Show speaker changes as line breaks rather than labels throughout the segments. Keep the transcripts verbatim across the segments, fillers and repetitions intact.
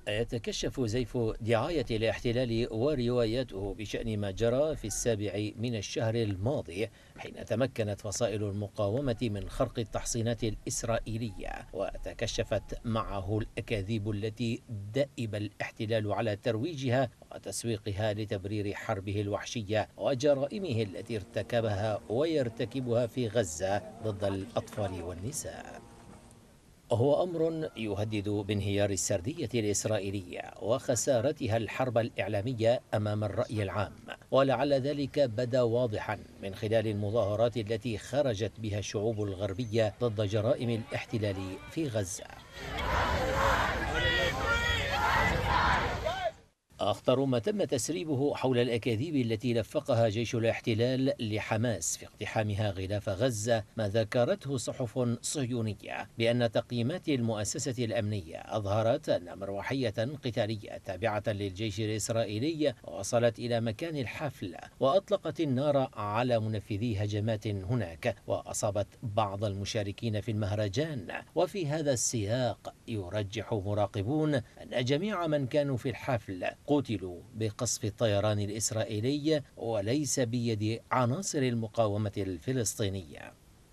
يتكشف زيف دعاية الاحتلال ورواياته بشأن ما جرى في السابع من الشهر الماضي، حين تمكنت فصائل المقاومة من خرق التحصينات الإسرائيلية، وتكشفت معه الأكاذيب التي دأب الاحتلال على ترويجها وتسويقها لتبرير حربه الوحشية وجرائمه التي ارتكبها ويرتكبها في غزة ضد الأطفال والنساء. هو أمر يهدد بانهيار السردية الإسرائيلية وخسارتها الحرب الإعلامية أمام الرأي العام، ولعل ذلك بدا واضحا من خلال المظاهرات التي خرجت بها الشعوب الغربية ضد جرائم الاحتلال في غزة. أخطر ما تم تسريبه حول الأكاذيب التي لفقها جيش الاحتلال لحماس في اقتحامها غلاف غزة ما ذكرته صحف صهيونية بأن تقييمات المؤسسة الأمنية أظهرت أن مروحية قتالية تابعة للجيش الإسرائيلي وصلت إلى مكان الحفل وأطلقت النار على منفذي هجمات هناك وأصابت بعض المشاركين في المهرجان. وفي هذا السياق يرجح مراقبون أن جميع من كانوا في الحفل قتلوا بقصف الطيران الإسرائيلي وليس بيد عناصر المقاومة الفلسطينية.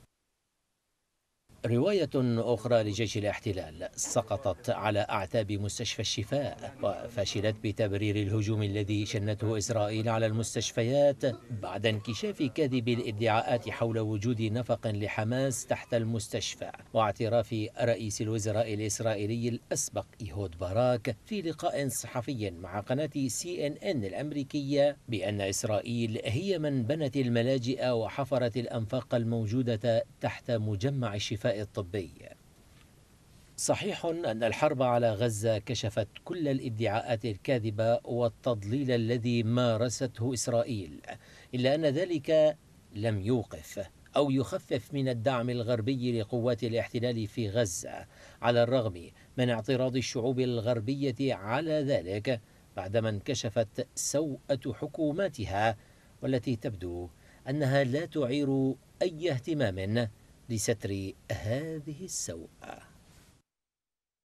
رواية أخرى لجيش الاحتلال سقطت على أعتاب مستشفى الشفاء وفشلت بتبرير الهجوم الذي شنته إسرائيل على المستشفيات بعد انكشاف كذب الادعاءات حول وجود نفق لحماس تحت المستشفى، واعتراف رئيس الوزراء الإسرائيلي الأسبق إيهود باراك في لقاء صحفي مع قناة سي إن إن الأمريكية بأن إسرائيل هي من بنت الملاجئ وحفرت الأنفاق الموجودة تحت مجمع الشفاء الطبي. صحيح أن الحرب على غزة كشفت كل الادعاءات الكاذبة والتضليل الذي مارسته إسرائيل، إلا أن ذلك لم يوقف أو يخفف من الدعم الغربي لقوات الاحتلال في غزة، على الرغم من اعتراض الشعوب الغربية على ذلك بعدما انكشفت سوءة حكوماتها والتي تبدو أنها لا تعير أي اهتمام لستر هذه السوءة.